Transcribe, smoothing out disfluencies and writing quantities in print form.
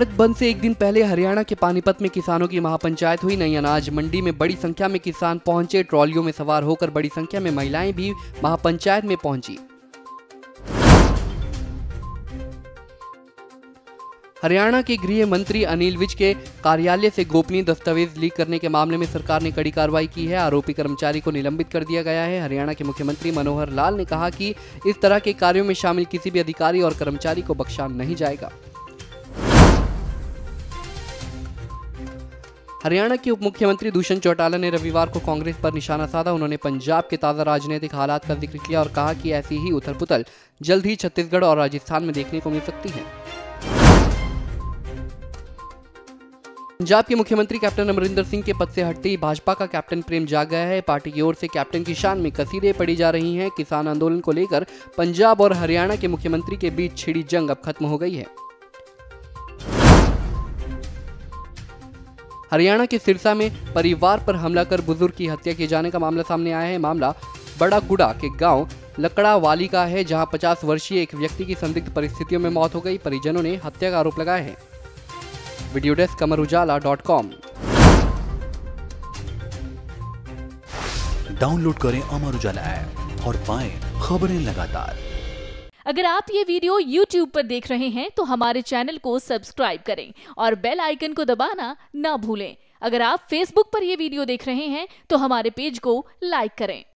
भारत बंद से एक दिन पहले हरियाणा के पानीपत में किसानों की महापंचायत हुई। नई अनाज मंडी में बड़ी संख्या में किसान पहुंचे। ट्रॉलियों में सवार होकर बड़ी संख्या में महिलाएं भी महापंचायत में पहुंची। हरियाणा के गृह मंत्री अनिल विज के कार्यालय से गोपनीय दस्तावेज लीक करने के मामले में सरकार ने कड़ी कार्रवाई की है। आरोपी कर्मचारी को निलंबित कर दिया गया है। हरियाणा के मुख्यमंत्री मनोहर लाल ने कहा कि इस तरह के कार्यों में शामिल किसी भी अधिकारी और कर्मचारी को बख्शा नहीं जाएगा। हरियाणा के उप मुख्यमंत्री दुष्यंत चौटाला ने रविवार को कांग्रेस पर निशाना साधा। उन्होंने पंजाब के ताजा राजनीतिक हालात का जिक्र किया और कहा कि ऐसी ही उथल-पुथल जल्द ही छत्तीसगढ़ और राजस्थान में देखने को मिल सकती है। पंजाब के मुख्यमंत्री कैप्टन अमरिंदर सिंह के पद से हटते ही भाजपा का कैप्टन प्रेम जाग गया है। पार्टी की ओर से कैप्टन की शान में कसीरें पड़ी जा रही हैं। किसान आंदोलन को लेकर पंजाब और हरियाणा के मुख्यमंत्री के बीच छिड़ी जंग अब खत्म हो गई है। हरियाणा के सिरसा में परिवार पर हमला कर बुजुर्ग की हत्या किए जाने का मामला सामने आया है। मामला बड़ा गुड़ा के गांव लकड़ावाली का है, जहां 50 वर्षीय एक व्यक्ति की संदिग्ध परिस्थितियों में मौत हो गई। परिजनों ने हत्या का आरोप लगाया है। Video desk amarujala.com। डाउनलोड करें अमर उजाला ऐप और पाएं खबरें लगातार। अगर आप ये वीडियो YouTube पर देख रहे हैं तो हमारे चैनल को सब्सक्राइब करें और बेल आइकन को दबाना ना भूलें। अगर आप Facebook पर ये वीडियो देख रहे हैं तो हमारे पेज को लाइक करें।